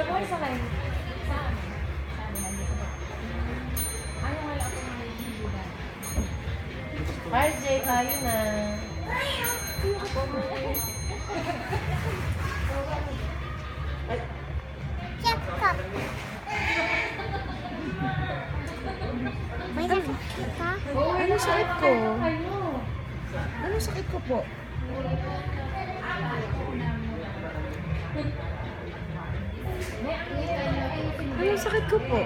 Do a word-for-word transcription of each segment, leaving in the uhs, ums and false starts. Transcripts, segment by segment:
Sa buhay sa kayo? Saan? Ano wala ako mga hibugan? R J, kayo na. Check up. May sakit ka? Ano sakit ko? Ano sakit ko po? Ano sakit ko po?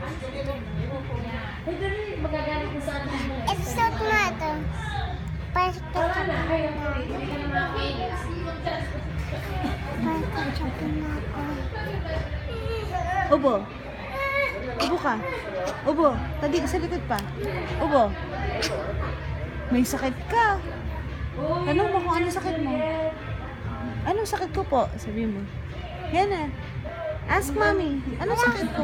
It's so tomato. Parang ketchup na ako. Parang ketchup na ako. Ubo. Ubo ka. Ubo. Tadi sa likod pa. Ubo. May sakit ka. Tanong mo kung ano sakit mo. Anong sakit ko po? Sabi mo. Yan na. Ask mommy. Anong sakit ko?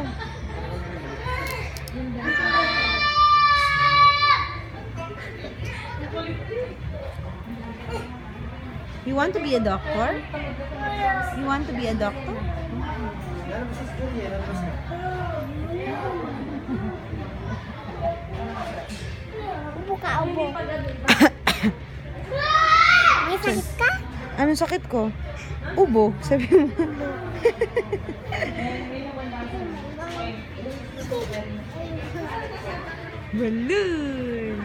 You want to be a doctor? You want to be a doctor? Ubo ka, ubo. May sakit ka? Anong sakit ko? Ubo. Sabi mo. Balloon.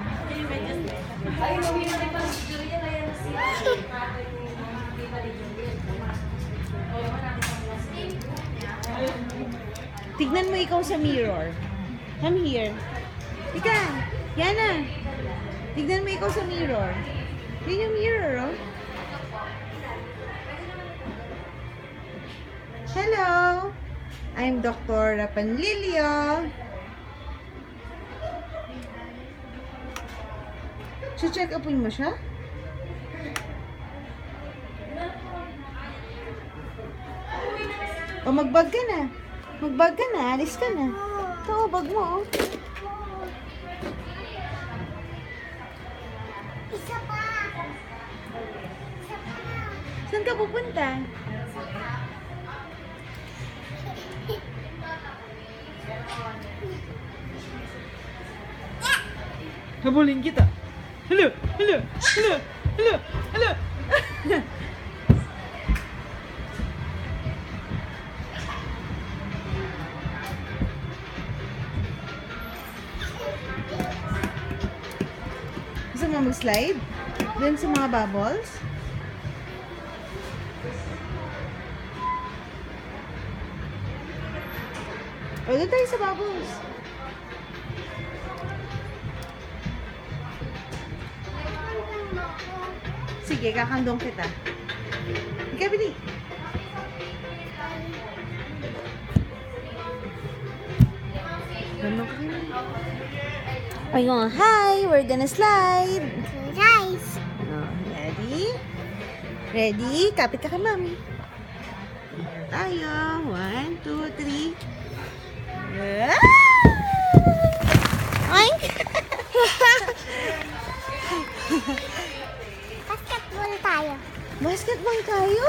Tignan mo ikaw sa mirror. Come here. Ika, Ianna. Tignan mo ikaw sa mirror. Yun yung mirror, oh. Hello. I'm Doctor Rapanlilio. So, check upin mo siya? O, magbag ka na. Magbag ka na. Alis ka na. Ito, bag mo, oh. Isa pa. Isa pa. Saan ka pupunta? Habulin kita. Hello, hello, hello, hello, hello. Gusto mo mag-slide? Doon sa mga bubbles? O, doon tayo sa bubbles. Sige, kakandong kita. Ika, bili. Gandong ka na. Ayun, hi! We're gonna slide. Guys. Oh, ready? Ready? Kapit ka kay mami. Tayo. One, two, three. Ah! Ay! Basketball tayo. Basketball tayo?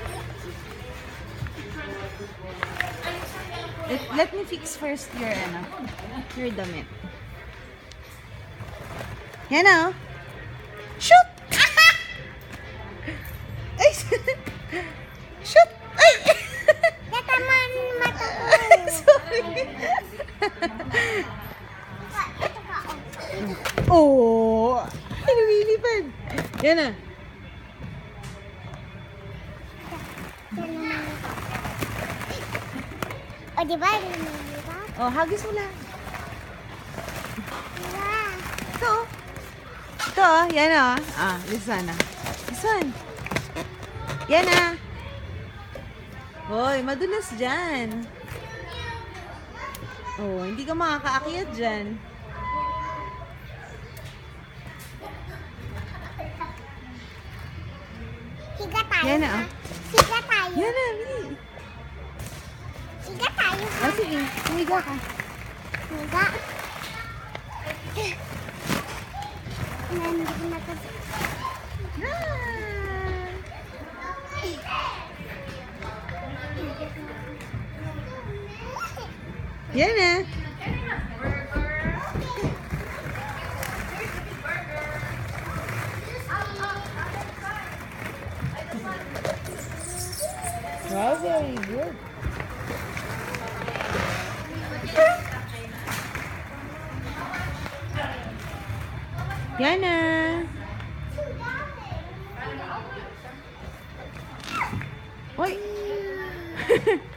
Let, let me fix first your, ano, your damit. Yan o. Shoot! Ay! Shoot! Ay! Nataman mata ko. Sorry. Ito pa, oh. Oh! Ay, lumilipad. Yan na. O, diba? Lumilipad? Oh, hagis mo lang. Diba? Ito. Ito, oh. Yan o. Ah, this one ah. This one. Yan ah. Hoy, madulas dyan. Oh, hindi ka makakaakyat dyan. Higa tayo. Yan na, ha? oh. Higa tayo. Yan na, Bili. Higa tayo. ha? Ah, sige. Humiga ka. Higa. Nandito na to. Ah. Yan na. Wow, very good. Yana. Oy.